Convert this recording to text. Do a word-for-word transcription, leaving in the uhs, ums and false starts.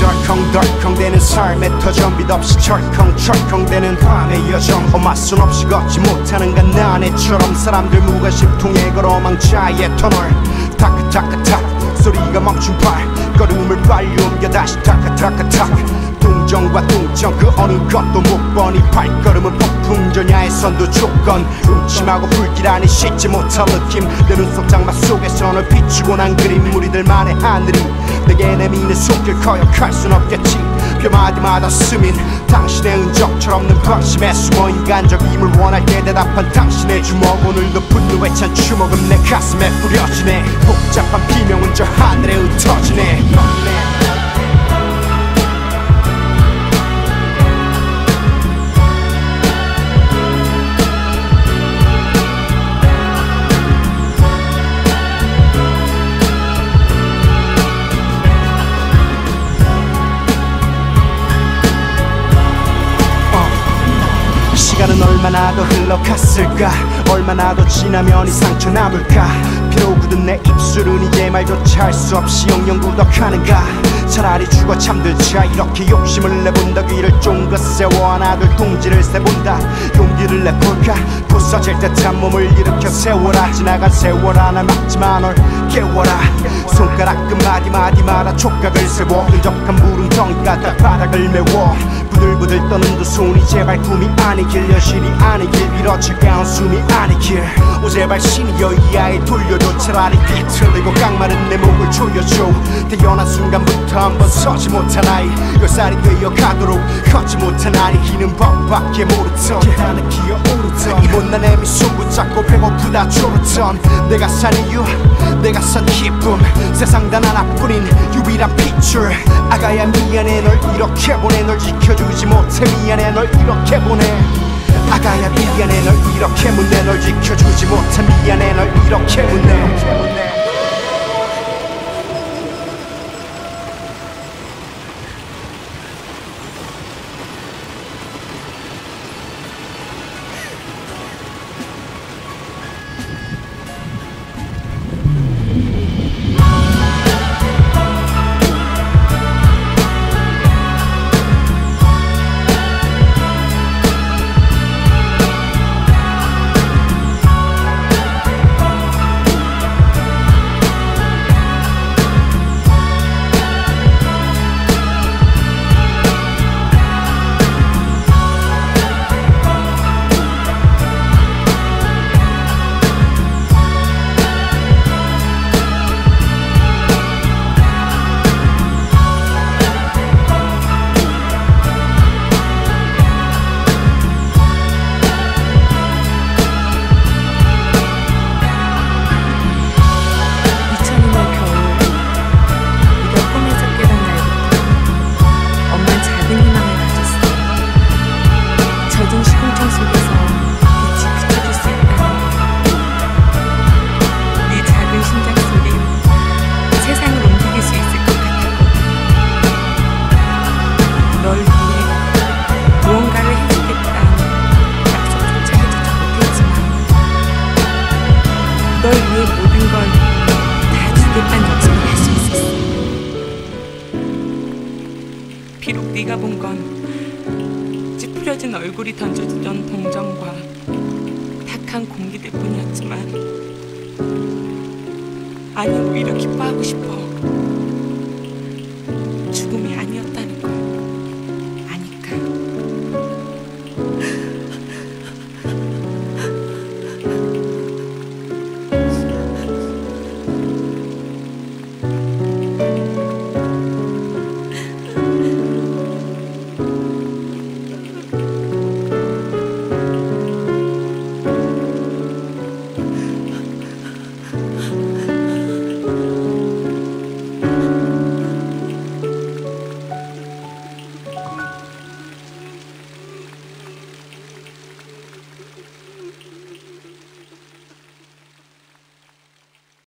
덜컹덜컹대는 삶의 터전 빛 없이 철컹철컹대는 밤의 여정 엄마 손 없이 걷지 못하는 갓난애처럼 사람들 무관심 통해 걸어 망자의 터널 타크타크탁 소리가 멈춘 발걸음을 빨리 옮겨 다시 타크타크탁 동정과 동정 그 어느 것도 못 보니 발걸음은 폭풍 전야의 선두 조건 음침하고 불길하니 씻지 못할 느낌 내 눈속 장막 속에서 널 비추고 난 그림 우리들만의 하늘이 내게 내미는 손길 거역할 순 없겠지 뼈마디마다 스민 당신의 흔적처럼 없는 방심에 숨어 인간적임을 원할 때 대답한 당신의 주먹 오늘도 분노에 찬 추먹은 내 가슴에 뿌려지네 복잡한 비명은 저 하늘에 흩어지네 시간은 얼마나 더 흘러갔을까 얼마나 더 지나면 이 상처 남을까 피로 굳은 내 입술은 이제 말조차 할 수 없이 영영 구덕하는가 차라리 죽어 잠들자 이렇게 욕심을 내본다 귀를 쫑긋 세워 하나둘 동지를 세본다 용기를 내볼까 부서질 듯한 몸을 일으켜 세워라 지나간 세월아 날 막지마 널 깨워라 손가락 끝마디 마디마다 촉각을 세워 끈적한 무릉덩이가 다 바닥을 메워 부들부들 떠는 두 손이 제발 꿈이 아니길 여실이 아니길 빌어 차가운 숨이 아니길 오 제발 신이여 이 아이 돌려줘 차라리 비틀리고 깡마른 내 목을 조여줘 태어난 순간부터 한번 서지 못한 아이 열 살이 되어 가도록 걷지 못한 아이 기는 법밖에 모르던 계단을 기어오르던 이 못난 애미 손 붙잡고 배고프다 졸았던 내가 산 이유 내가 산 기쁨 세상 단 하나뿐인 유일한 핏줄 아가야 미안해 널 이렇게 보내 널 지켜주지 못해 미안해 널 이렇게 보내 아가야 미안해 널 이렇게 묻네 널 지켜주지 못해 미안해 널 이렇게 묻네 널 위해 모든 걸 다 주겠다는 약속을 할 수 있었어. 비록 네가 본 건 찌푸려진 얼굴이 던져주던 동정과 탁한 공기들 뿐이었지만 아니 오히려 기뻐하고 싶어.